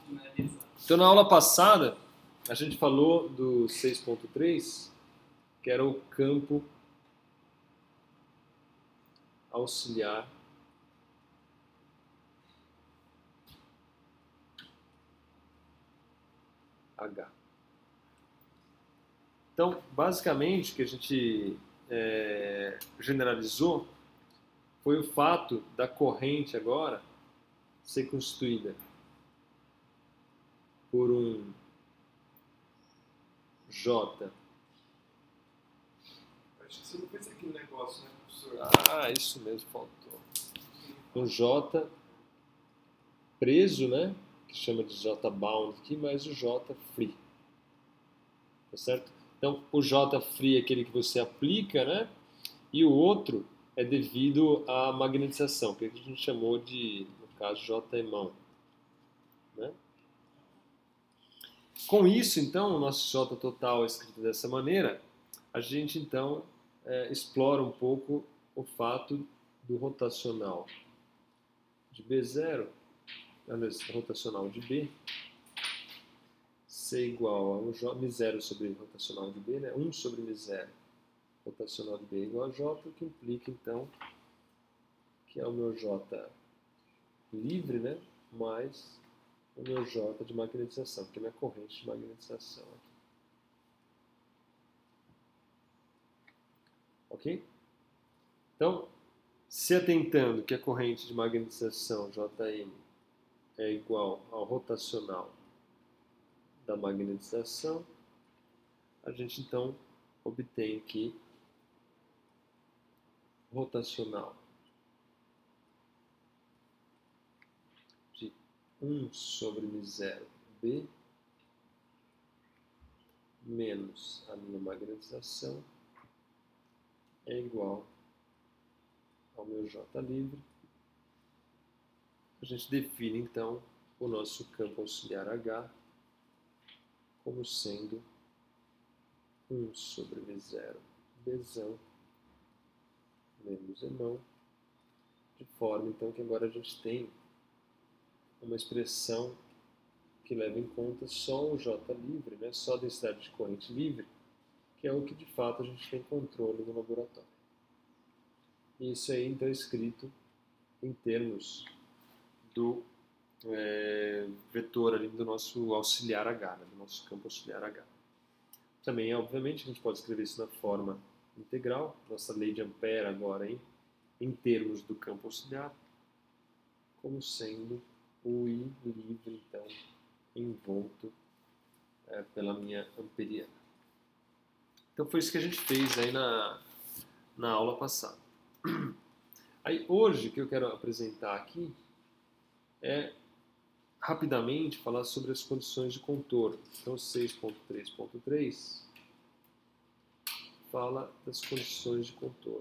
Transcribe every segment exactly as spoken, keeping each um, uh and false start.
Então, na aula passada, a gente falou do seis ponto três, que era o campo auxiliar H. Então, basicamente, o que a gente é, generalizou foi o fato da corrente agora ser constituída por um J. Acho que você não fez aquele negócio, né, professor? Ah, isso mesmo, faltou. Um J preso, né? Que chama de J bound aqui, mais o J free. Tá certo? Então, o J free é aquele que você aplica, né? E o outro é devido à magnetização, que a gente chamou de, no caso, J mão. Né? Com isso, então, o nosso J total escrito dessa maneira, a gente, então, é, explora um pouco o fato do rotacional de B zero, aliás, rotacional de B, ser igual a um μ zero sobre rotacional de B, né? um sobre μ zero rotacional de B igual a J, o que implica, então, que é o meu J livre, né? Mais o meu J de magnetização, que é a minha corrente de magnetização aqui. Ok? Então, se atentando que a corrente de magnetização Jm é igual ao rotacional da magnetização, a gente então obtém aqui rotacional de um sobre μ zero B menos a minha magnetização é igual ao meu J livre. A gente define então o nosso campo auxiliar H como sendo um sobre μ zero Bzão menos Emão, de forma então que agora a gente tem uma expressão que leva em conta só o J livre, né? Só a densidade de corrente livre, que é o que de fato a gente tem controle no laboratório. E isso aí então é escrito em termos do é, vetor ali do nosso auxiliar H, né? Do nosso campo auxiliar H. Também, obviamente, a gente pode escrever isso na forma integral, nossa lei de Ampère agora em, em termos do campo auxiliar, como sendo o I livre, então, envolto é, pela minha amperiana. Então foi isso que a gente fez aí na, na aula passada. Aí hoje o que eu quero apresentar aqui é rapidamente falar sobre as condições de contorno. Então seis ponto três ponto três fala das condições de contorno.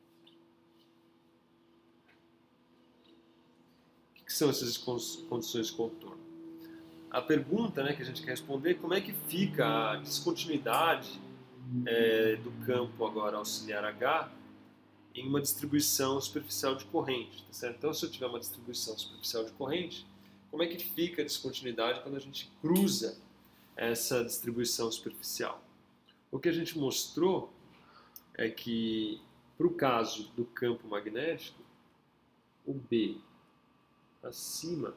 O que são essas condições de contorno? A pergunta, né, que a gente quer responder é como é que fica a descontinuidade é, do campo agora auxiliar H em uma distribuição superficial de corrente. Tá certo? Então, se eu tiver uma distribuição superficial de corrente, como é que fica a descontinuidade quando a gente cruza essa distribuição superficial? O que a gente mostrou é que, para o caso do campo magnético, o B acima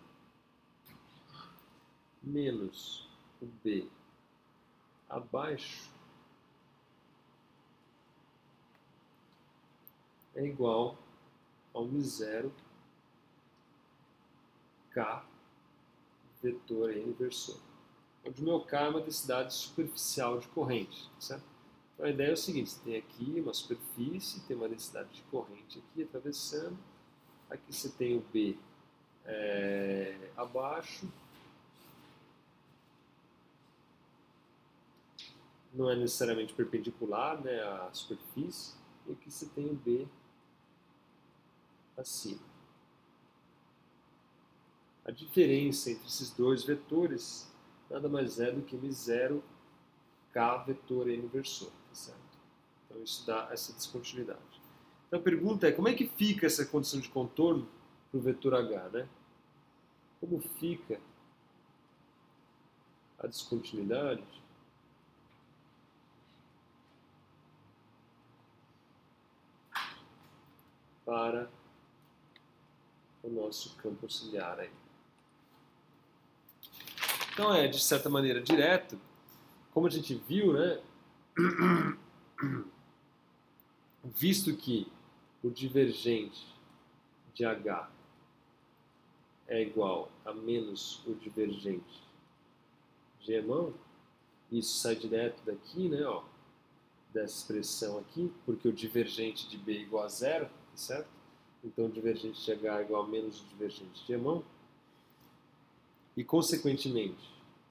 menos o B abaixo é igual ao μ zero K vetor N versor, onde o meu K é uma densidade superficial de corrente, certo? Então a ideia é o seguinte, você tem aqui uma superfície, tem uma densidade de corrente aqui atravessando, aqui você tem o B é, abaixo, não é necessariamente perpendicular, né, à superfície, e aqui você tem o B acima. A diferença entre esses dois vetores nada mais é do que μ zero K vetor N versor, tá certo? Então isso dá essa descontinuidade. Então a pergunta é, como é que fica essa condição de contorno para o vetor H, né? Como fica a descontinuidade para o nosso campo auxiliar aí. Então é, de certa maneira, direto, como a gente viu, né? Visto que o divergente de H é igual a menos o divergente de E-mão, isso sai direto daqui, né, ó, dessa expressão aqui, porque o divergente de B é igual a zero, certo? Então o divergente de H é igual a menos o divergente de E-mão. E, consequentemente,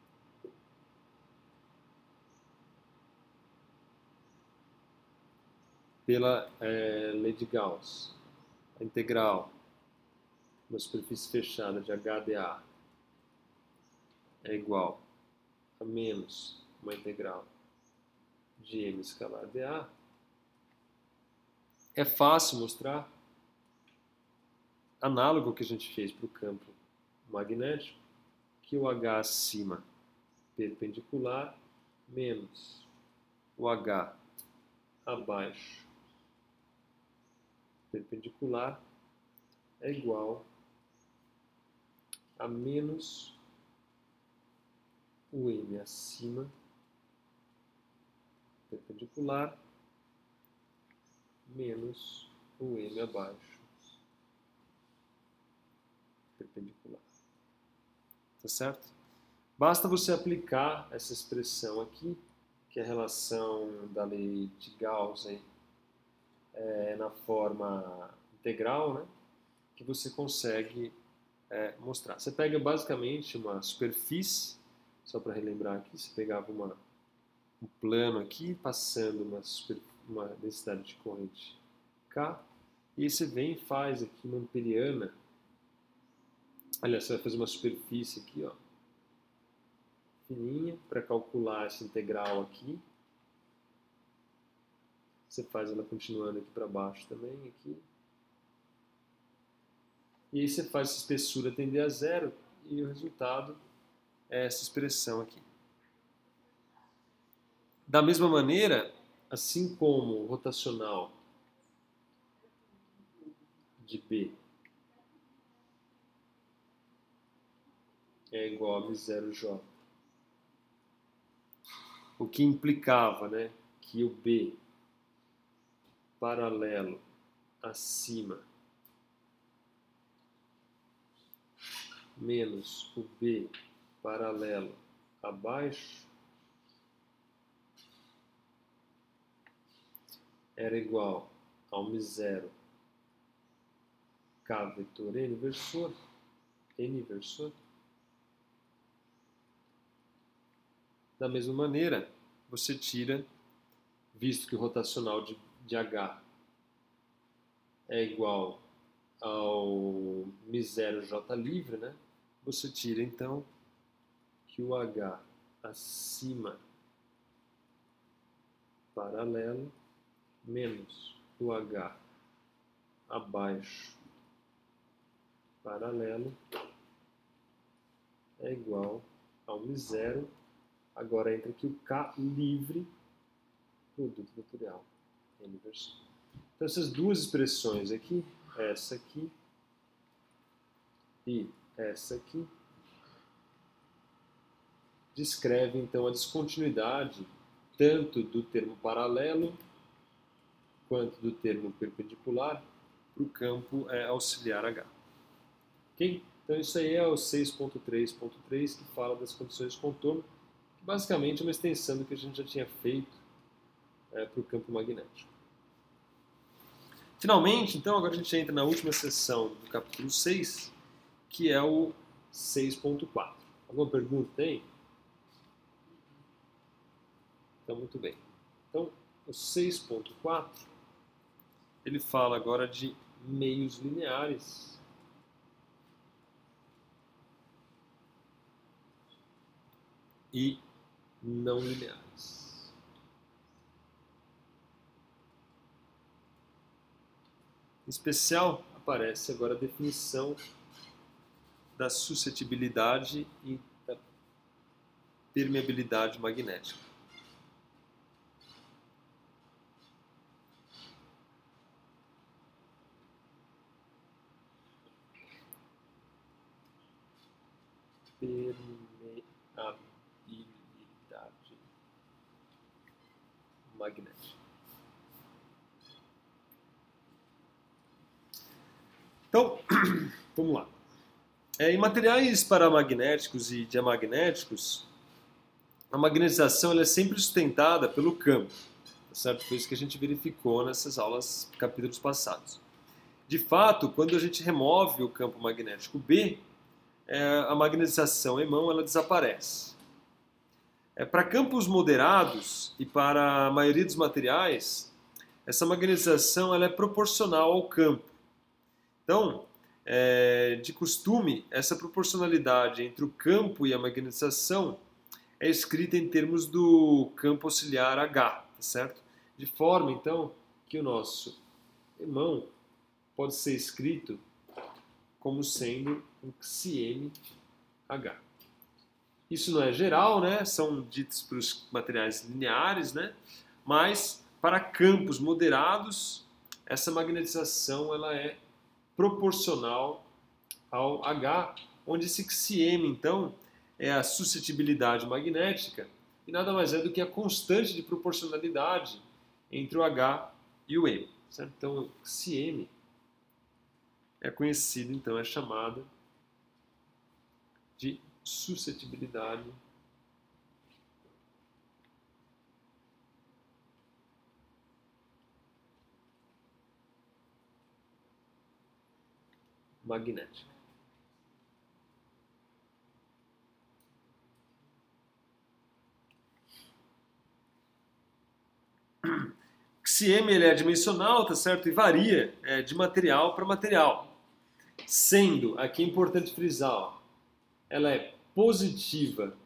pela é, lei de Gauss, a integral uma superfície fechada de H dA é igual a menos uma integral de M escalar dA, é fácil mostrar, análogo ao que a gente fez para o campo magnético, que o H acima perpendicular menos o H abaixo perpendicular é igual a menos o M acima perpendicular menos o M abaixo perpendicular. Tá certo? Basta você aplicar essa expressão aqui, que é a relação da lei de Gauss aí, é, na forma integral, né, que você consegue é, mostrar. Você pega basicamente uma superfície, só para relembrar aqui, você pegava uma, um plano aqui, passando uma, super, uma densidade de corrente K, e aí você vem e faz aqui uma amperiana. Aliás, você vai fazer uma superfície aqui, ó, fininha, para calcular essa integral aqui. Você faz ela continuando aqui para baixo também, aqui. E aí você faz essa espessura tender a zero e o resultado é essa expressão aqui. Da mesma maneira, assim como o rotacional de B é igual a M zero J, o que implicava, né, que o B paralelo acima menos o B paralelo abaixo era igual ao M zero K vetor N inversor, N inversor. Da mesma maneira, você tira, visto que o rotacional de, de H é igual ao M zero J livre, né? Você tira então que o H acima paralelo menos o H abaixo paralelo é igual ao M zero. Agora entra aqui o K livre, produto vetorial, N inversor. Então essas duas expressões aqui, essa aqui e essa aqui, descrevem então a descontinuidade tanto do termo paralelo quanto do termo perpendicular para o campo é, auxiliar H. Ok? Então isso aí é o seis ponto três ponto três, que fala das condições de contorno, que basicamente é uma extensão do que a gente já tinha feito é, para o campo magnético. Finalmente, então, agora a gente entra na última seção do capítulo seis, que é o seis ponto quatro. Alguma pergunta tem? Então, muito bem. Então, o seis ponto quatro, ele fala agora de meios lineares e não lineares. Em especial, aparece agora a definição da suscetibilidade e da permeabilidade magnética. Permeabilidade magnética. Então, vamos lá. É, em materiais paramagnéticos e diamagnéticos, a magnetização ela é sempre sustentada pelo campo, certo? Foi isso que a gente verificou nessas aulas, capítulos passados. De fato, quando a gente remove o campo magnético B, é, a magnetização em-mão ela desaparece. É, para campos moderados e para a maioria dos materiais, essa magnetização ela é proporcional ao campo. Então, é, de costume, essa proporcionalidade entre o campo e a magnetização é escrita em termos do campo auxiliar H, tá certo? De forma, então, que o nosso imã pode ser escrito como sendo um C M H. Isso não é geral, né? São ditos para os materiais lineares, né? Mas para campos moderados, essa magnetização ela é proporcional ao H, onde esse C M, então, é a suscetibilidade magnética e nada mais é do que a constante de proporcionalidade entre o H e o M. Certo? Então, o C M é conhecido, então, é chamada de suscetibilidade magnética. C M ele é dimensional, tá certo? E varia é, de material para material. Sendo, aqui é importante frisar, ó, ela é positiva,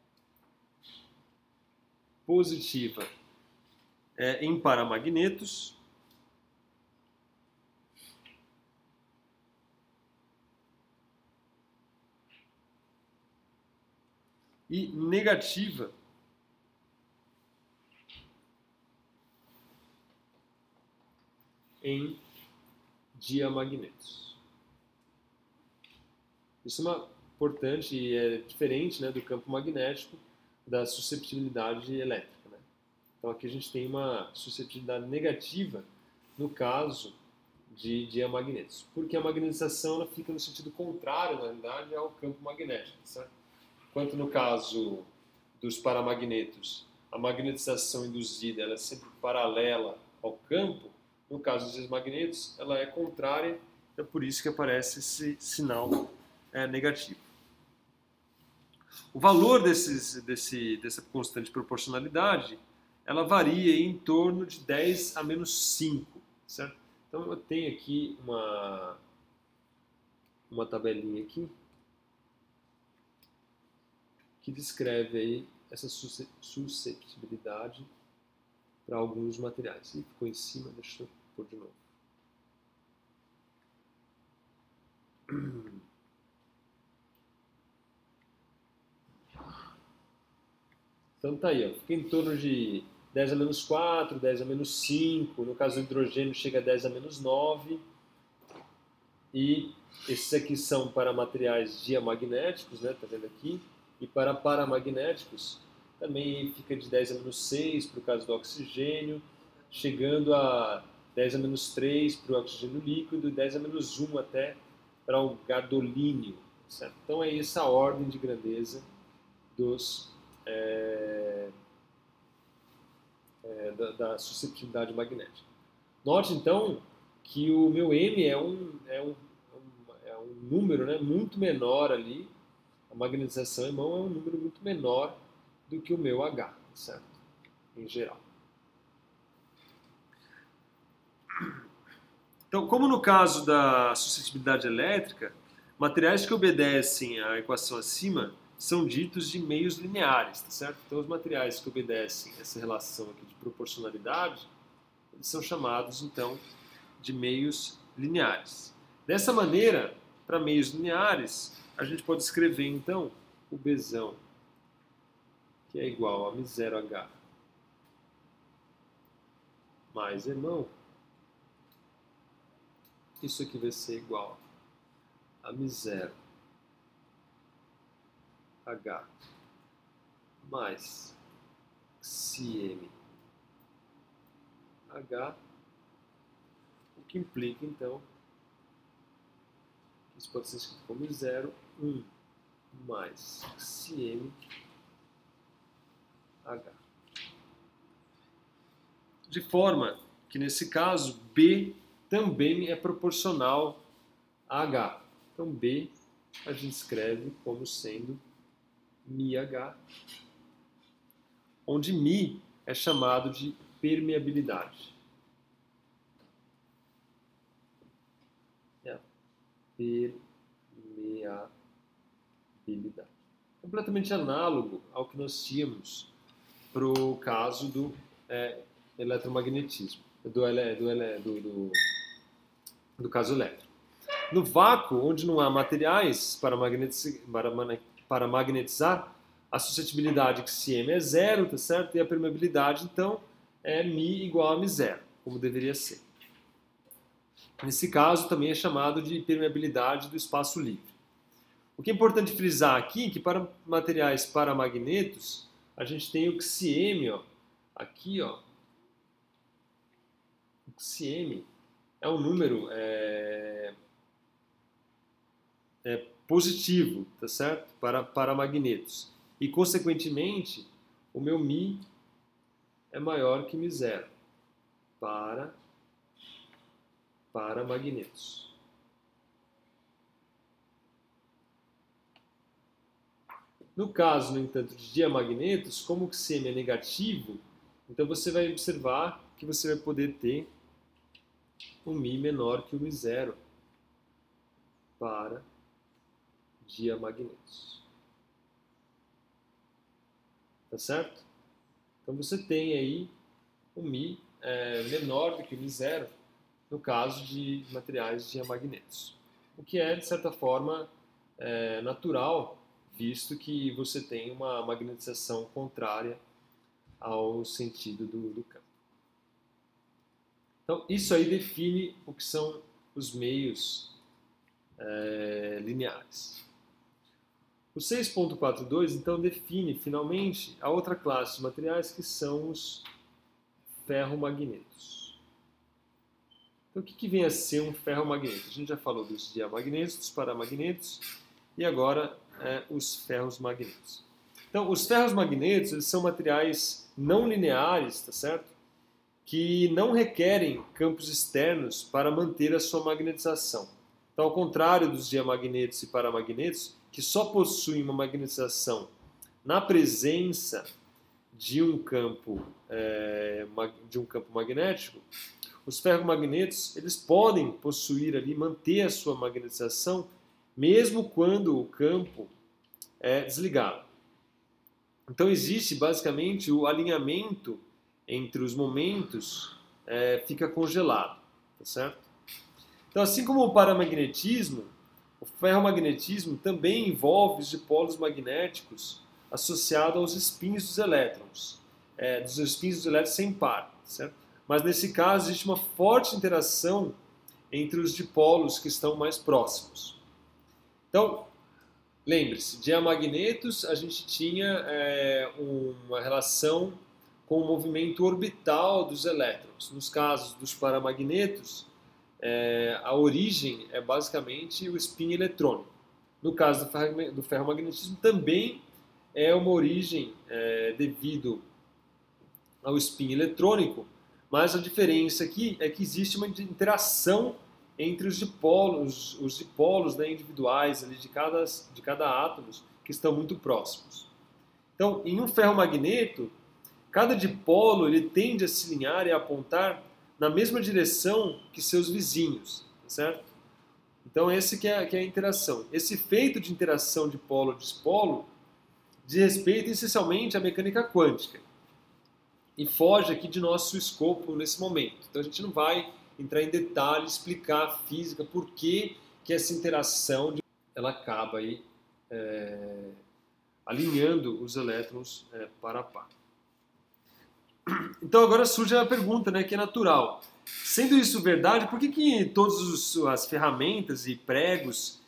positiva é, em paramagnetos, e negativa em diamagnetos. Isso é uma importante e é diferente, né, do campo magnético da susceptibilidade elétrica, né? Então aqui a gente tem uma suscetibilidade negativa no caso de diamagnetos, porque a magnetização ela fica no sentido contrário, na realidade, ao campo magnético, certo? Enquanto no caso dos paramagnetos, a magnetização induzida ela é sempre paralela ao campo, no caso dos desmagnetos, ela é contrária, é por isso que aparece esse sinal é, negativo. O valor desses, desse, dessa constante de proporcionalidade, ela varia em torno de dez a menos cinco, certo? Então eu tenho aqui uma, uma tabelinha aqui que descreve aí essa susceptibilidade para alguns materiais. E ficou em cima, deixa eu pôr de novo. Então tá aí, ó, fica em torno de dez a menos quatro, dez a menos cinco, no caso do hidrogênio chega a dez a menos nove, e esses aqui são para materiais diamagnéticos, né, tá vendo aqui, e para paramagnéticos também fica de dez a menos seis para o caso do oxigênio, chegando a dez a menos três para o oxigênio líquido e dez a menos um até para o gadolínio, certo? Então é essa a ordem de grandeza dos, é, é, da, da suscetibilidade magnética. Note então que o meu M é um, é um, é um número, né, muito menor ali, a magnetização em mão é um número muito menor do que o meu H, certo? Em geral. Então, como no caso da suscetibilidade elétrica, materiais que obedecem à equação acima são ditos de meios lineares, tá certo? Então, os materiais que obedecem essa relação aqui de proporcionalidade, eles são chamados, então, de meios lineares. Dessa maneira, para meios lineares, a gente pode escrever, então, o Bzão que é igual a M zero H mais irmão, isso aqui vai ser igual a M zero H mais X M H, o que implica então que isso pode ser escrito como zero, um mais X M H. De forma que nesse caso B também é proporcional a H. Então B a gente escreve como sendo μH, onde μ é chamado de permeabilidade. É a permeabilidade. Completamente análogo ao que nós tínhamos para o caso do é, eletromagnetismo, do, do, do, do, do caso elétrico. No vácuo, onde não há materiais para magnetizar, para, para magnetizar a suscetibilidade X M é zero, tá certo? E a permeabilidade, então, é μ igual a M zero, como deveria ser. Nesse caso, também é chamado de permeabilidade do espaço livre. O que é importante frisar aqui é que para materiais paramagnetos, a gente tem o X M, ó, aqui, ó, o X M é um número é, é positivo, tá certo? Para paramagnetos. E, consequentemente, o meu μ é maior que M zero para paramagnetos. No caso, no entanto, de diamagnetos, como o X M é negativo, então você vai observar que você vai poder ter um μ menor que o M zero para diamagnetos. Tá certo? Então você tem aí um μ é, menor do que o M zero no caso de materiais diamagnetos. O que é, de certa forma, é, natural, visto que você tem uma magnetização contrária ao sentido do, do campo. Então, isso aí define o que são os meios é, lineares. O seis ponto quatro dois, então, define, finalmente, a outra classe de materiais, que são os ferromagnetos. Então, o que, que vem a ser um ferromagneto? A gente já falou dos diamagnetos, dos paramagnetos, e agora é, os ferros magnetos. Então, os ferros magnetos, eles são materiais não lineares, tá certo? Que não requerem campos externos para manter a sua magnetização. Então, ao contrário dos diamagnetos e paramagnetos, que só possuem uma magnetização na presença de um campo, é, de um campo magnético, os ferromagnetos eles podem possuir ali, manter a sua magnetização, mesmo quando o campo é desligado. Então existe basicamente o alinhamento entre os momentos, é, fica congelado, tá certo? Então, assim como o paramagnetismo, o ferromagnetismo também envolve os dipolos magnéticos associados aos espinhos dos elétrons, é, dos espinhos dos elétrons sem par, certo? Mas nesse caso existe uma forte interação entre os dipolos que estão mais próximos. Então, lembre-se, diamagnetos a gente tinha é, uma relação com o movimento orbital dos elétrons. Nos casos dos paramagnetos, é, a origem é basicamente o spin eletrônico. No caso do ferromagnetismo, também é uma origem é, devido ao spin eletrônico, mas a diferença aqui é que existe uma interação entre os dipolos, os dipolos, né, individuais ali de, cada, de cada átomo que estão muito próximos. Então, em um ferromagneto, cada dipolo ele tende a se alinhar e a apontar na mesma direção que seus vizinhos, certo? Então, esse que é, que é a interação. Esse efeito de interação dipolo-dispolo diz respeito essencialmente à mecânica quântica e foge aqui de nosso escopo nesse momento. Então, a gente não vai entrar em detalhe, explicar a física, por que, que essa interação ela acaba aí, é, alinhando os elétrons é, para par. Então agora surge a pergunta, né, que é natural. Sendo isso verdade, por que, que todas as ferramentas e pregos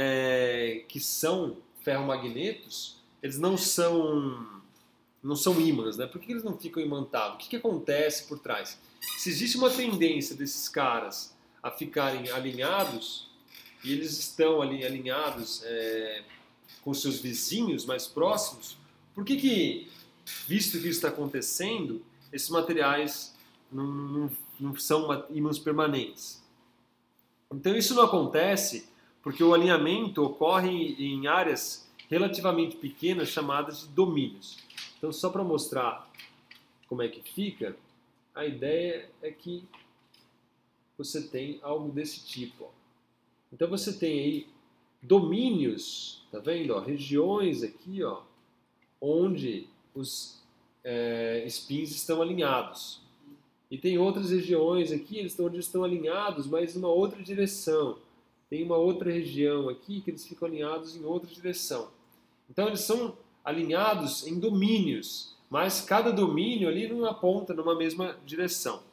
é, que são ferromagnetos, eles não são, não são ímãs, né? Por que eles não ficam imantados? O que, que acontece por trás? Se existe uma tendência desses caras a ficarem alinhados, e eles estão ali alinhados é, com seus vizinhos mais próximos, por que que, visto que isso está acontecendo, esses materiais não, não, não são ímãs permanentes? Então isso não acontece porque o alinhamento ocorre em áreas relativamente pequenas chamadas de domínios. Então só para mostrar como é que fica, a ideia é que você tem algo desse tipo. Ó. Então você tem aí domínios, tá vendo? Ó, regiões aqui, ó, onde os é, spins estão alinhados. E tem outras regiões aqui, eles estão, onde estão alinhados, mas em uma outra direção. Tem uma outra região aqui que eles ficam alinhados em outra direção. Então eles são alinhados em domínios, mas cada domínio ali não aponta numa mesma direção.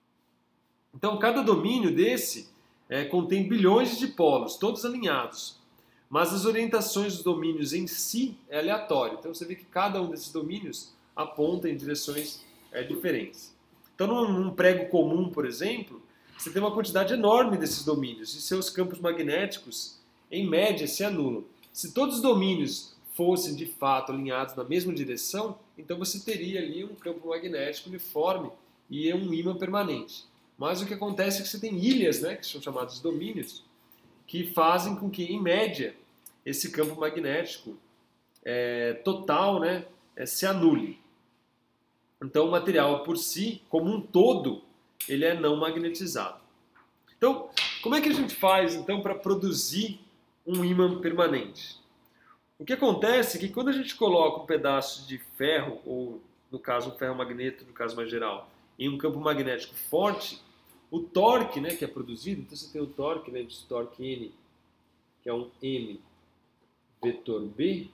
Então cada domínio desse é, contém bilhões de polos, todos alinhados. Mas as orientações dos domínios em si é aleatório. Então você vê que cada um desses domínios aponta em direções é, diferentes. Então num, num prego comum, por exemplo, você tem uma quantidade enorme desses domínios e seus campos magnéticos, em média, se anulam. Se todos os domínios fossem de fato alinhados na mesma direção, então você teria ali um campo magnético uniforme e um ímã permanente. Mas o que acontece é que você tem ilhas, né, que são chamados domínios, que fazem com que, em média, esse campo magnético é, total, né, é, se anule. Então o material por si, como um todo, ele é não magnetizado. Então, como é que a gente faz então para produzir um ímã permanente? O que acontece é que quando a gente coloca um pedaço de ferro, ou no caso um ferromagneto, no caso mais geral, em um campo magnético forte, o torque, né, que é produzido, então você tem o torque, né, de torque N, que é um M vetor B,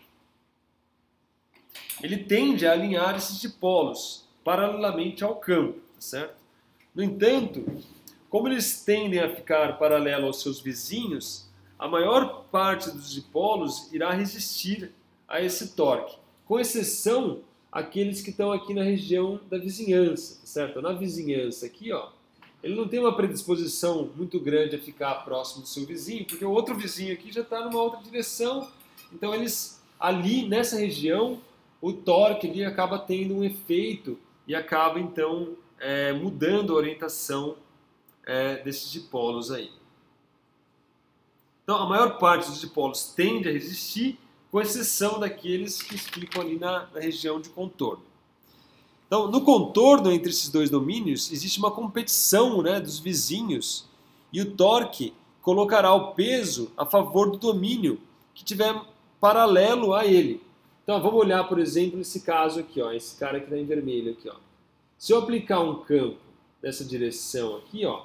ele tende a alinhar esses dipolos paralelamente ao campo, tá certo? No entanto, como eles tendem a ficar paralelo aos seus vizinhos, a maior parte dos dipolos irá resistir a esse torque, com exceção aqueles que estão aqui na região da vizinhança, tá certo? Na vizinhança aqui, ó, ele não tem uma predisposição muito grande a ficar próximo do seu vizinho, porque o outro vizinho aqui já está numa outra direção, então eles ali nessa região o torque ali acaba tendo um efeito e acaba então é, mudando a orientação é, desses dipolos aí. Então a maior parte dos dipolos tende a resistir, com exceção daqueles que ficam ali na, na região de contorno. Então no contorno entre esses dois domínios existe uma competição, né, dos vizinhos e o torque colocará o peso a favor do domínio que tiver paralelo a ele. Então vamos olhar, por exemplo, esse caso aqui, ó, esse cara que está em vermelho aqui, ó. Se eu aplicar um campo nessa direção aqui, ó,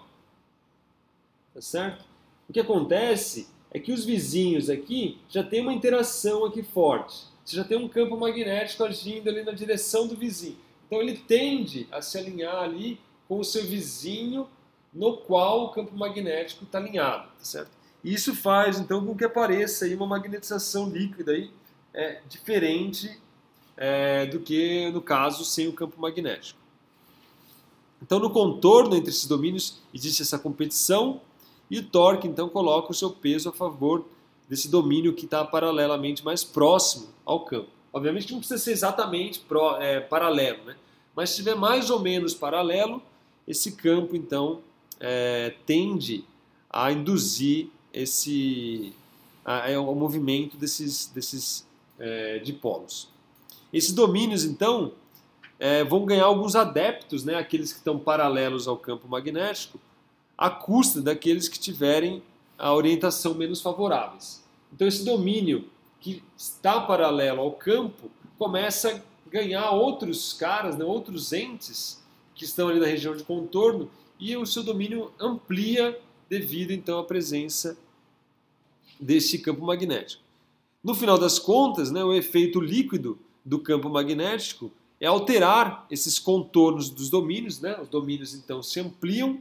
tá certo? O que acontece é que os vizinhos aqui já tem uma interação aqui forte. Você já tem um campo magnético agindo ali na direção do vizinho. Então ele tende a se alinhar ali com o seu vizinho no qual o campo magnético está alinhado, tá certo? E isso faz então com que apareça aí uma magnetização líquida aí, é, diferente é, do que no caso sem o campo magnético. Então no contorno entre esses domínios existe essa competição e o torque então coloca o seu peso a favor desse domínio que está paralelamente mais próximo ao campo. Obviamente não precisa ser exatamente pro, é, paralelo, né? Mas se estiver mais ou menos paralelo, esse campo então é, tende a induzir esse, a, a, o movimento desses, desses é, dipolos. Esses domínios então é, vão ganhar alguns adeptos, né, aqueles que estão paralelos ao campo magnético, à custa daqueles que tiverem a orientação menos favoráveis. Então esse domínio que está paralelo ao campo começa a ganhar outros caras, né, outros entes que estão ali na região de contorno e o seu domínio amplia devido então à presença deste campo magnético. No final das contas, né, o efeito líquido do campo magnético é alterar esses contornos dos domínios, né? Os domínios então se ampliam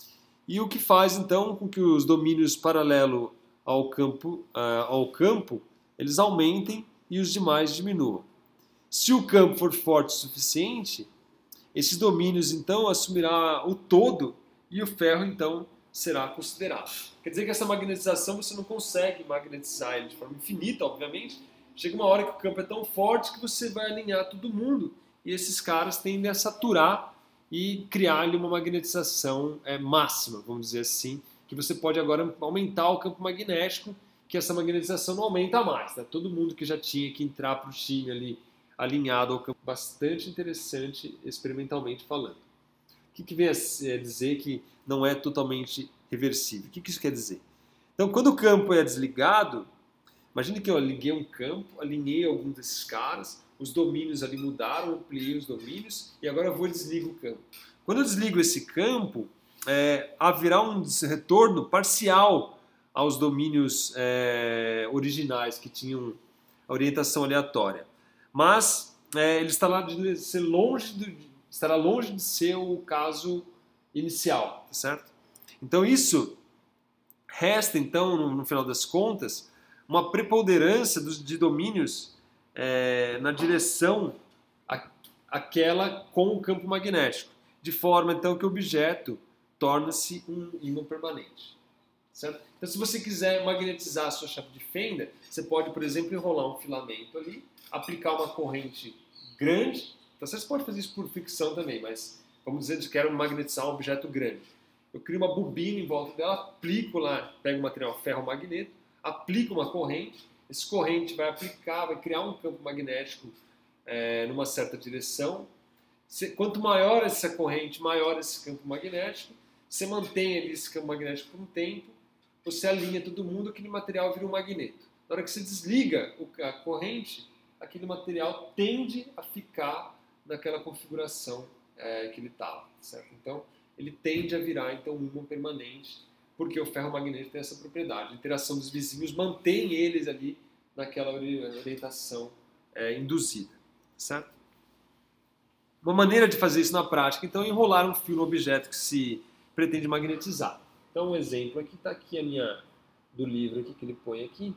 e o que faz então com que os domínios paralelo ao campo, uh, ao campo eles aumentem e os demais diminuam. Se o campo for forte o suficiente, esses domínios então assumirá o todo e o ferro então será considerado. Quer dizer que essa magnetização você não consegue magnetizar ele de forma infinita, obviamente. Chega uma hora que o campo é tão forte que você vai alinhar todo mundo e esses caras tendem a saturar e criar ali uma magnetização é, máxima, vamos dizer assim, que você pode agora aumentar o campo magnético, que essa magnetização não aumenta mais. Né? Todo mundo que já tinha que entrar para o time ali alinhado ao campo, bastante interessante experimentalmente falando. O que, que vem a dizer que não é totalmente reversível? O que, que isso quer dizer? Então, quando o campo é desligado, imagine que eu liguei um campo, alinhei algum desses caras, os domínios ali mudaram, ampliei os domínios e agora eu vou e desligo o campo. Quando eu desligo esse campo, é, haverá um retorno parcial aos domínios é, originais que tinham a orientação aleatória. Mas é, ele estará, de ser longe de, estará longe de ser o caso inicial, tá certo? Então isso resta, então, no, no final das contas, uma preponderância dos, de domínios é, na direção a, aquela com o campo magnético, de forma, então, que o objeto torna-se um ímã permanente. Certo? Então, se você quiser magnetizar a sua chave de fenda, você pode, por exemplo, enrolar um filamento ali, aplicar uma corrente grande. Então, você pode fazer isso por fricção também, mas vamos dizer que eu quero magnetizar um objeto grande. Eu crio uma bobina em volta dela, aplico lá, pego o material ferro-magneto, aplico uma corrente, esse corrente vai aplicar, vai criar um campo magnético é, numa certa direção. Se, quanto maior essa corrente, maior esse campo magnético, você mantém ali esse campo magnético por um tempo, você alinha todo mundo, aquele material vira um magneto. Na hora que você desliga a corrente, aquele material tende a ficar naquela configuração é, que ele estava, certo? Então, ele tende a virar então um ímã permanente, porque o ferro magnético tem essa propriedade. A interação dos vizinhos mantém eles ali naquela orientação é, induzida, certo? Uma maneira de fazer isso na prática, então, é enrolar um fio no objeto que se pretende magnetizar. Então, um exemplo aqui, está aqui a minha, do livro aqui que ele põe aqui.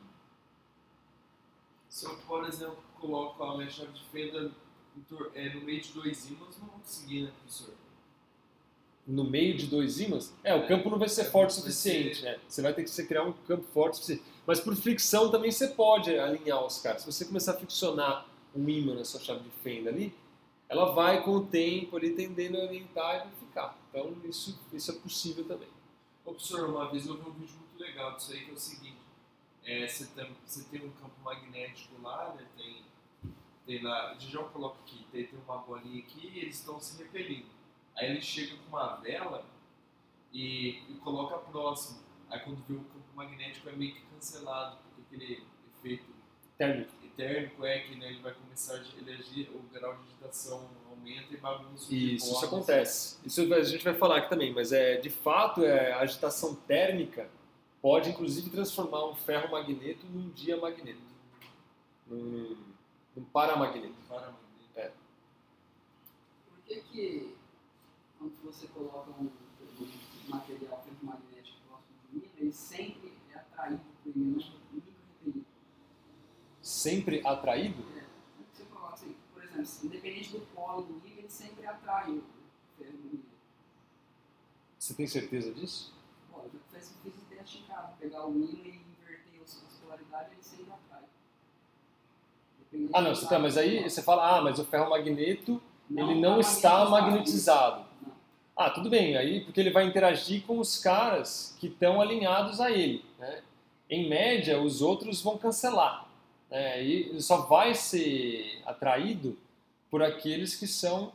Se eu, por exemplo, coloco a minha chave de fenda no meio de dois ímãs, não vou conseguir, né, professor? No meio de dois ímãs? É, o campo não vai ser forte o suficiente, né? Você vai ter que criar um campo forte o suficiente. Mas por fricção também você pode alinhar os caras. Se você começar a friccionar um ímã na sua chave de fenda ali, ela vai com o tempo ali tendendo a orientar e vai ficar. Então isso, isso é possível também. Ô, professor, uma vez eu vi um vídeo muito legal disso aí, que é o seguinte, é, você, tem, você tem um campo magnético lá, né, tem, tem lá, a gente já coloca aqui, tem, tem uma bolinha aqui e eles estão se repelindo. Aí ele chega com uma vela e, e coloca próximo. Aí quando vê o campo magnético é meio que cancelado, porque aquele efeito térmico, térmico é que, né, ele vai começar a elegir, o grau de agitação aumenta e bagunça. Isso, isso acontece. Isso a gente vai falar aqui também, mas é, de fato é, a agitação térmica pode inclusive transformar um ferro-magneto num diamagneto, num, num paramagneto. Paramagneto. É. Por que que quando você coloca um, um material ferromagnético próximo do ímã, ele sempre é atraído por ele, nunca repelido? Sempre atraído? É, você coloca assim, por exemplo, independente do polo do ímã, ele sempre atrai o ferromagnético. Você tem certeza disso? Bom, eu já fiz, fiz esse teste em casa, pegar o ímã e inverter as polaridades, ele sempre atrai. Dependente Ah, não, você tá, mas aí você fala, ah, mas o ferro-magneto ele não está magnetizado. Ah, tudo bem, aí porque ele vai interagir com os caras que estão alinhados a ele, né? Em média, os outros vão cancelar, né? E ele só vai ser atraído por aqueles que são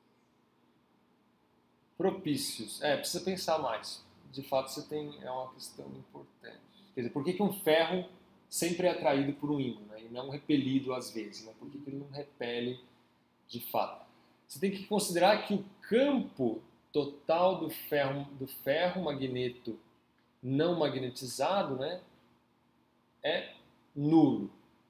propícios. É, precisa pensar mais. De fato, você tem, é uma questão importante. Quer dizer, por que que um ferro sempre é atraído por um ímã, né? E não repelido às vezes, né? Por que que ele não repele de fato? Você tem que considerar que o campo total do ferro, do ferro magneto não magnetizado, né, é nulo.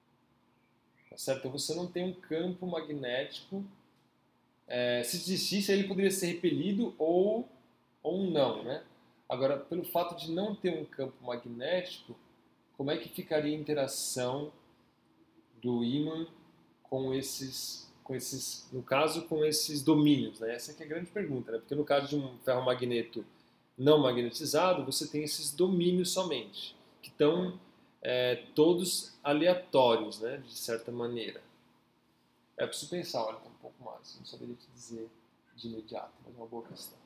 certo? Então você não tem um campo magnético. É, se existisse, ele poderia ser repelido ou, ou não, né? Agora, pelo fato de não ter um campo magnético, como é que ficaria a interação do ímã com esses, com esses, no caso, com esses domínios, né? Essa aqui é a grande pergunta, né? Porque no caso de um ferromagneto não magnetizado, você tem esses domínios somente, que estão é, todos aleatórios, né? De certa maneira. É preciso pensar, olha, um pouco mais, não saberia te dizer de imediato, mas é uma boa questão.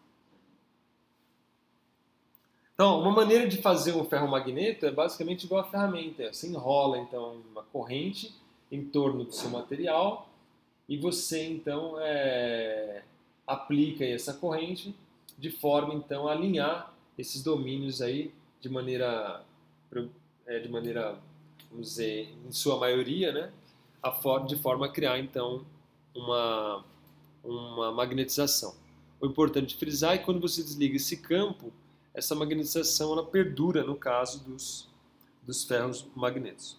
Então, uma maneira de fazer um ferromagneto é basicamente igual a ferramenta. Você enrola, então, uma corrente em torno do seu material e você, então, é, aplica essa corrente de forma, então, a alinhar esses domínios aí de maneira, é, de maneira, vamos dizer, em sua maioria, né, a for de forma a criar, então, uma, uma magnetização. O importante de frisar é que quando você desliga esse campo, essa magnetização ela perdura no caso dos, dos ferros magnetos.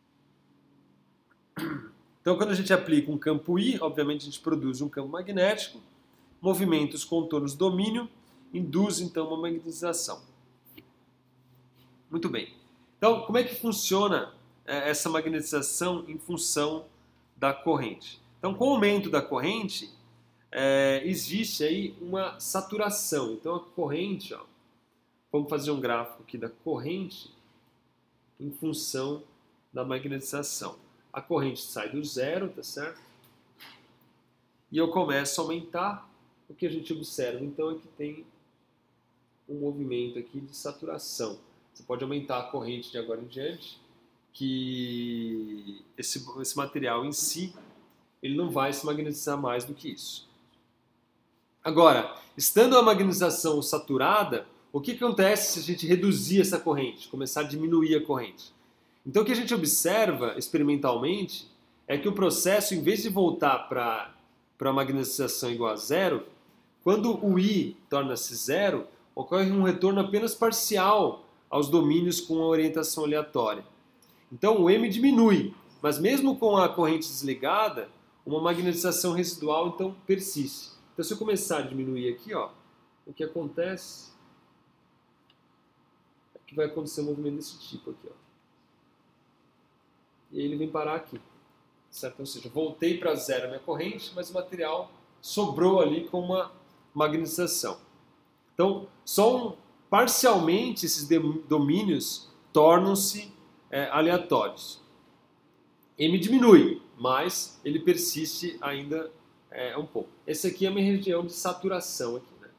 Então, quando a gente aplica um campo I, obviamente a gente produz um campo magnético, movimenta os contornos do domínio, induz então uma magnetização. Muito bem. Então, como é que funciona essa magnetização em função da corrente? Então, com o aumento da corrente, é, existe aí uma saturação. Então, a corrente, ó, vamos fazer um gráfico aqui da corrente em função da magnetização. A corrente sai do zero, tá certo? E eu começo a aumentar. O que a gente observa, então, é que tem um movimento aqui de saturação. Você pode aumentar a corrente de agora em diante, que esse, esse material em si, ele não vai se magnetizar mais do que isso. Agora, estando a magnetização saturada, o que acontece se a gente reduzir essa corrente, começar a diminuir a corrente? Então, o que a gente observa experimentalmente é que o processo, em vez de voltar para a magnetização igual a zero, quando o I torna-se zero, ocorre um retorno apenas parcial aos domínios com a orientação aleatória. Então, o M diminui, mas mesmo com a corrente desligada, uma magnetização residual então persiste. Então, se eu começar a diminuir aqui, ó, o que acontece é que vai acontecer um movimento desse tipo aqui, ó. E aí ele vem parar aqui, certo? Ou seja, voltei para zero a minha corrente, mas o material sobrou ali com uma magnetização. Então, só um, parcialmente esses domínios tornam-se é, aleatórios. M diminui, mas ele persiste ainda é, um pouco. Essa aqui é uma região de saturação aqui, né?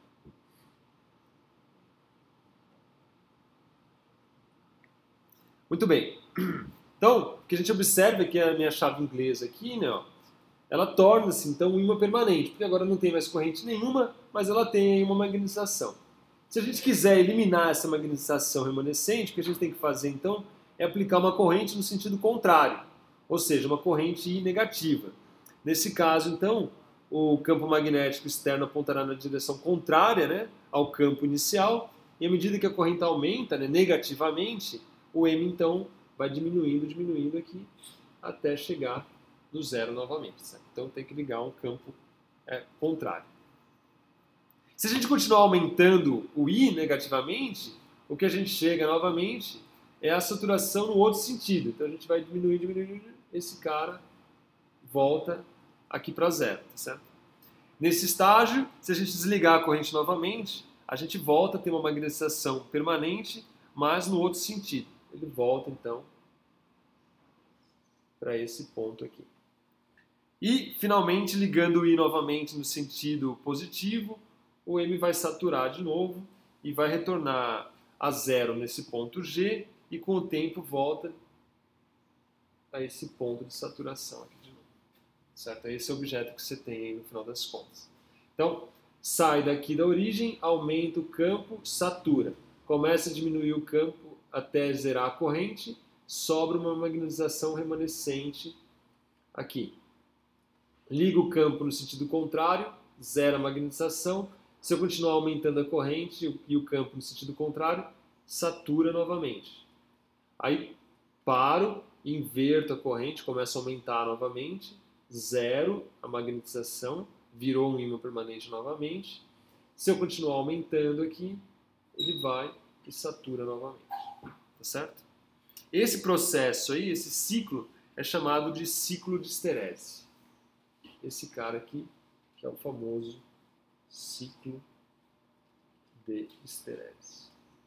Muito bem. Então, o que a gente observa é que a minha chave inglesa aqui, né, ó, ela torna-se então um ímã permanente, porque agora não tem mais corrente nenhuma, mas ela tem aí uma magnetização. Se a gente quiser eliminar essa magnetização remanescente, o que a gente tem que fazer então é aplicar uma corrente no sentido contrário, ou seja, uma corrente I negativa. Nesse caso, então, o campo magnético externo apontará na direção contrária, né, ao campo inicial, e à medida que a corrente aumenta, né, negativamente, o M então vai diminuindo, diminuindo aqui, até chegar no zero novamente. Certo? Então tem que ligar um campo é, contrário. Se a gente continuar aumentando o I negativamente, o que a gente chega novamente é a saturação no outro sentido. Então a gente vai diminuir, diminuir, esse cara volta aqui para zero. Tá certo? Nesse estágio, se a gente desligar a corrente novamente, a gente volta a ter uma magnetização permanente, mas no outro sentido. Ele volta então para esse ponto aqui. E, finalmente, ligando o I novamente no sentido positivo, o M vai saturar de novo e vai retornar a zero nesse ponto G e, com o tempo, volta a esse ponto de saturação aqui de novo. Certo? É esse objeto que você tem aí no final das contas. Então, sai daqui da origem, aumenta o campo, satura. Começa a diminuir o campo até zerar a corrente, sobra uma magnetização remanescente aqui. Liga o campo no sentido contrário, zera a magnetização. Se eu continuar aumentando a corrente e o campo no sentido contrário, satura novamente. Aí paro inverto a corrente, começa a aumentar novamente, zero a magnetização, virou um ímã permanente novamente. Se eu continuar aumentando aqui, ele vai e satura novamente, tá certo? Esse processo aí, esse ciclo, é chamado de ciclo de esterese. Esse cara aqui, que é o famoso ciclo de esterese.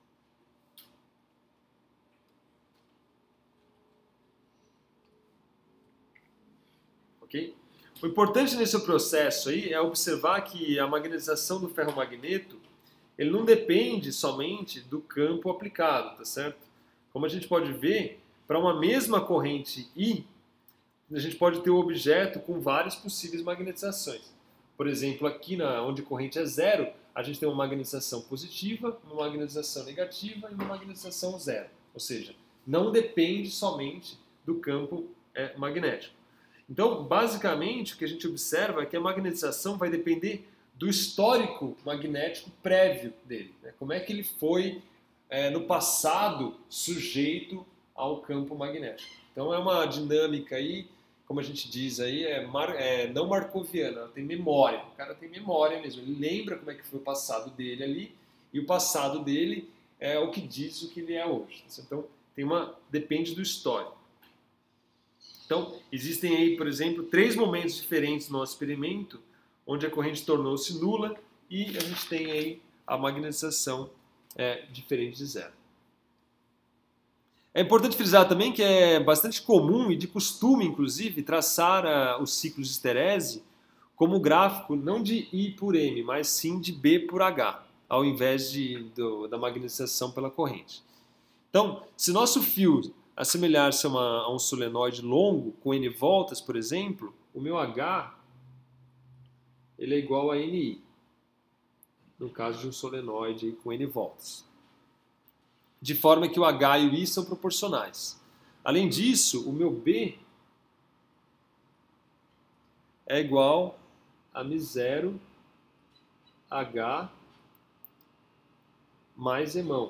Ok? O importante nesse processo aí é observar que a magnetização do ferromagneto ele não depende somente do campo aplicado, tá certo? Como a gente pode ver, para uma mesma corrente I, a gente pode ter um objeto com várias possíveis magnetizações. Por exemplo, aqui na, onde a corrente é zero, a gente tem uma magnetização positiva, uma magnetização negativa e uma magnetização zero. Ou seja, não depende somente do campo é, magnético. Então, basicamente, o que a gente observa é que a magnetização vai depender do histórico magnético prévio dele. Né? Como é que ele foi, é, no passado, sujeito ao campo magnético. Então, é uma dinâmica aí, como a gente diz aí, é, mar, é não marcoviana, ela tem memória. O cara tem memória mesmo, ele lembra como é que foi o passado dele ali, e o passado dele é o que diz o que ele é hoje. Então, tem uma, depende do histórico. Então, existem aí, por exemplo, três momentos diferentes no nosso experimento, onde a corrente tornou-se nula e a gente tem aí a magnetização é, diferente de zero. É importante frisar também que é bastante comum e de costume, inclusive, traçar uh, os ciclos de esterese como gráfico não de I por M, mas sim de B por H, ao invés de, do, da magnetização pela corrente. Então, se nosso fio assemelhar-se a, a um solenoide longo, com N voltas, por exemplo, o meu H ele é igual a N I, no caso de um solenoide com N voltas. De forma que o H e o I são proporcionais. Além disso, o meu B é igual a M zero H mais Emão.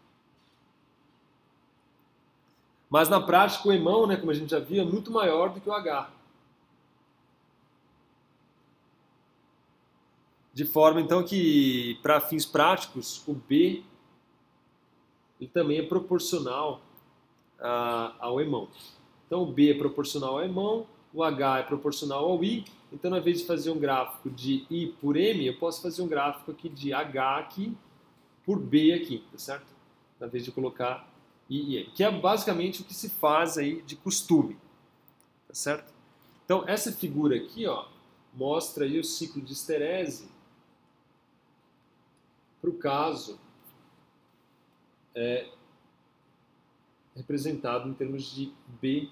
Mas na prática o Emão, né, como a gente já viu, é muito maior do que o H. De forma então que, para fins práticos, o B ele também é proporcional a, ao Emão. Então o B é proporcional ao Emão, o H é proporcional ao I. Então, na vez de fazer um gráfico de I por M, eu posso fazer um gráfico aqui de H aqui por B aqui, tá certo? Na vez de colocar I e M, que é basicamente o que se faz aí de costume, tá certo? Então, essa figura aqui, ó, mostra aí o ciclo de esterese para o caso é, representado em termos de B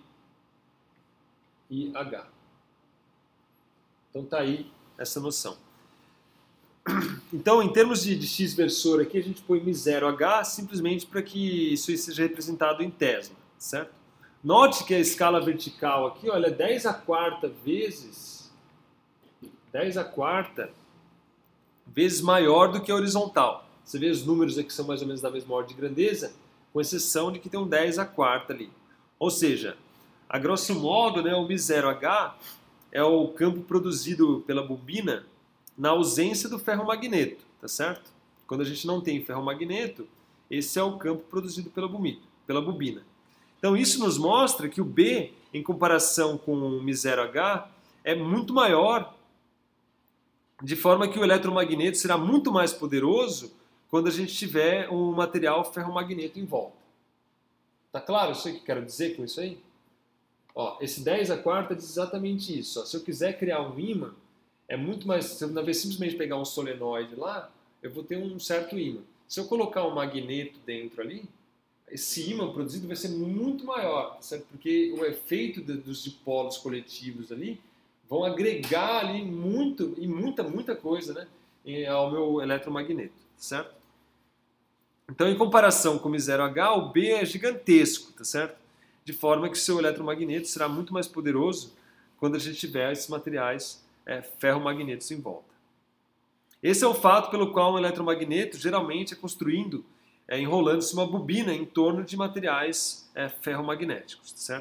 e H. Então tá aí essa noção. Então, em termos de, de x-versor aqui, a gente põe M zero H simplesmente para que isso seja representado em Tesla, certo? Note que a escala vertical aqui, olha, é dez a quarta vezes, dez a quarta vezes maior do que a horizontal. Você vê os números aqui são mais ou menos da mesma ordem de grandeza, com exceção de que tem um dez a quarta ali. Ou seja, a grosso modo, né, o M zero H é o campo produzido pela bobina na ausência do ferromagneto, tá certo? Quando a gente não tem ferromagneto, esse é o campo produzido pela bobina. Pela bobina. Então isso nos mostra que o B, em comparação com o M zero H, é muito maior, de forma que o eletromagneto será muito mais poderoso quando a gente tiver um material ferromagneto em volta. Tá claro isso aí que eu quero dizer com isso aí? Ó, esse dez a quarta diz exatamente isso. Ó. Se eu quiser criar um ímã, é muito mais... Se eu, na vez simplesmente pegar um solenoide lá, eu vou ter um certo ímã. Se eu colocar um magneto dentro ali, esse ímã produzido vai ser muito maior, certo? Porque o efeito de, dos dipolos coletivos ali vão agregar ali muito, e muita, muita coisa, né, ao meu eletromagneto, certo? Então, em comparação com o M zero H, o B é gigantesco, tá certo? De forma que o seu eletromagneto será muito mais poderoso quando a gente tiver esses materiais é, ferromagnetos em volta. Esse é o fato pelo qual um eletromagneto geralmente é construindo, é, enrolando-se uma bobina em torno de materiais é, ferromagnéticos, tá certo?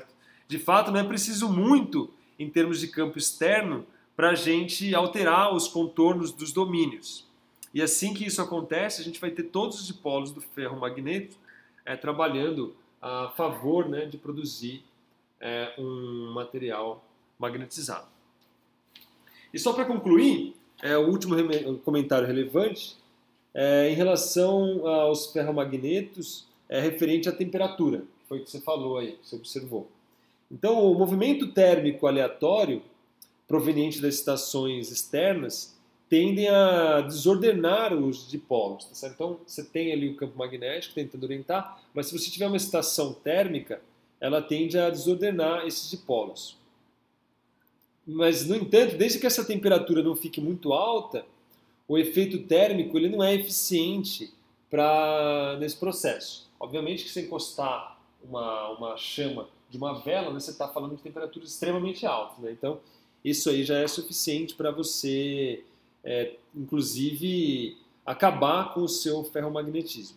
De fato, não é preciso muito em termos de campo externo para a gente alterar os contornos dos domínios. E assim que isso acontece, a gente vai ter todos os dipolos do ferromagneto é, trabalhando a favor, né, de produzir é, um material magnetizado. E só para concluir, é, o último comentário relevante é em relação aos ferromagnetos é, referente à temperatura, que foi o que você falou aí, que você observou. Então, o movimento térmico aleatório proveniente das estações externas tendem a desordenar os dipolos. Tá certo? Então, você tem ali o campo magnético tentando orientar, mas se você tiver uma estação térmica, ela tende a desordenar esses dipolos. Mas, no entanto, desde que essa temperatura não fique muito alta, o efeito térmico ele não é eficiente pra, nesse processo. Obviamente que se encostar uma, uma chama de uma vela, né, você está falando de temperaturas extremamente altas. Né? Então, isso aí já é suficiente para você, é, inclusive, acabar com o seu ferromagnetismo.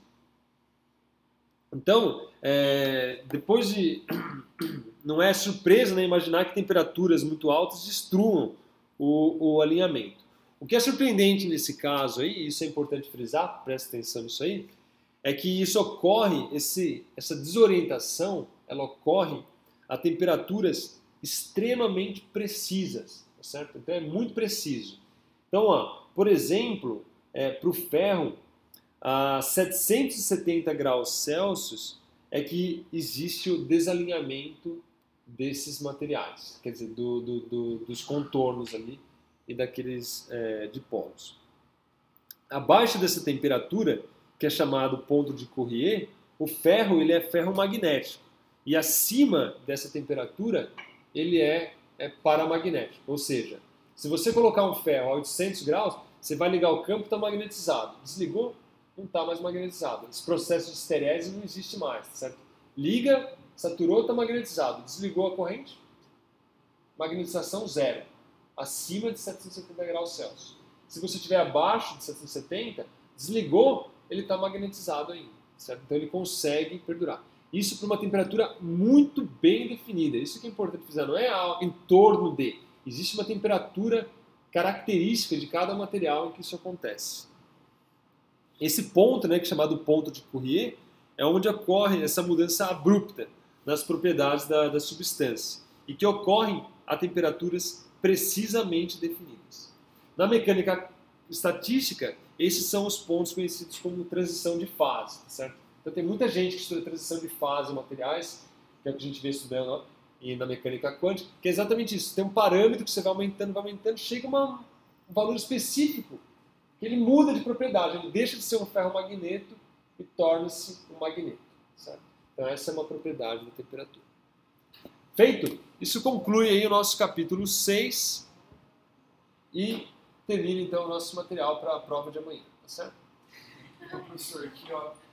Então, é, depois de... Não é surpresa, né, imaginar que temperaturas muito altas destruam o, o alinhamento. O que é surpreendente nesse caso aí, isso é importante frisar, presta atenção nisso aí, é que isso ocorre, esse, essa desorientação, ela ocorre a temperaturas extremamente precisas, tá certo? Então é muito preciso. Então, ó, por exemplo, é, para o ferro, a setecentos e setenta graus Celsius é que existe o desalinhamento desses materiais, quer dizer, do, do, do, dos contornos ali e daqueles é, dipolos. Abaixo dessa temperatura, que é chamado ponto de Courrier, o ferro ele é ferromagnético. E acima dessa temperatura, ele é, é paramagnético. Ou seja, se você colocar um ferro a oitocentos graus, você vai ligar o campo e está magnetizado. Desligou? Não está mais magnetizado. Esse processo de esterese não existe mais, certo? Liga, saturou, está magnetizado. Desligou a corrente, magnetização zero. Acima de setecentos e setenta graus Celsius. Se você estiver abaixo de setecentos e setenta, desligou, ele está magnetizado ainda, certo? Então ele consegue perdurar. Isso para uma temperatura muito bem definida. Isso que é importante frisar, não é em torno de. Existe uma temperatura característica de cada material em que isso acontece. Esse ponto, né, que é chamado ponto de Courrier, é onde ocorre essa mudança abrupta nas propriedades da, da substância e que ocorrem a temperaturas precisamente definidas. Na mecânica estatística, esses são os pontos conhecidos como transição de fase, certo? Então tem muita gente que estuda transição de fase em materiais, que é o que a gente vê estudando ó, e na mecânica quântica, que é exatamente isso. Tem um parâmetro que você vai aumentando, vai aumentando, chega a uma, um valor específico, que ele muda de propriedade, ele deixa de ser um ferromagneto e torna-se um magneto, certo? Então essa é uma propriedade da temperatura. Feito? Isso conclui aí o nosso capítulo seis e termina então o nosso material para a prova de amanhã, tá certo? Então, professor, aqui ó,